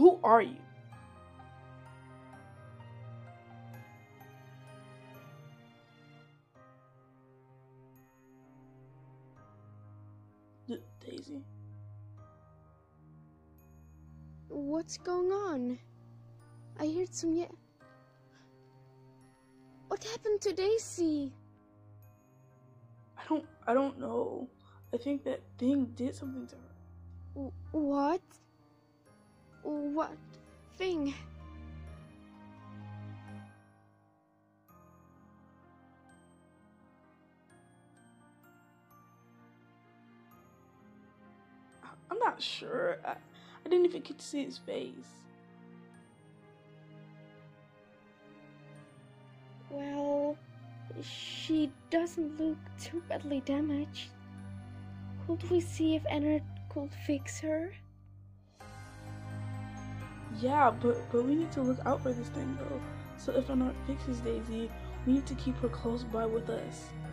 Who are you? Daisy. What's going on? I heard some What happened to Daisy? I don't know. I think that thing did something to her. What? What thing? I'm not sure. I didn't even get to see his face. Well, she doesn't look too badly damaged. Could we see if Ennard could fix her? Yeah, but we need to look out for this thing though. So if Ennard fixes Daisy, we need to keep her close by with us.